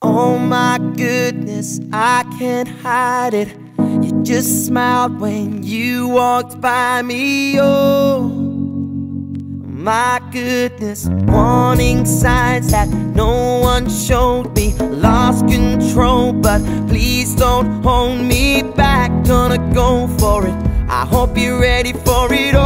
Oh my goodness, I can't hide it. You just smiled when you walked by me. Oh my goodness, warning signs that no one showed me. Lost control, but please don't hold me back. Gonna go for it, I hope you're ready for it all.